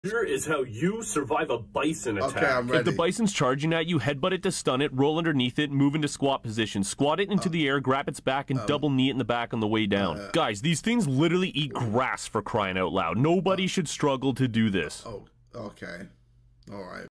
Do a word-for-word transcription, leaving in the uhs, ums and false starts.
Here is how you survive a bison attack. Okay, I'm ready. If the bison's charging at you, headbutt it to stun it, roll underneath it, move into squat position. Squat it into uh, the air, grab its back, and um, double knee it in the back on the way down. Uh, Guys, these things literally eat grass, for crying out loud. Nobody uh, should struggle to do this. Oh, okay. All right.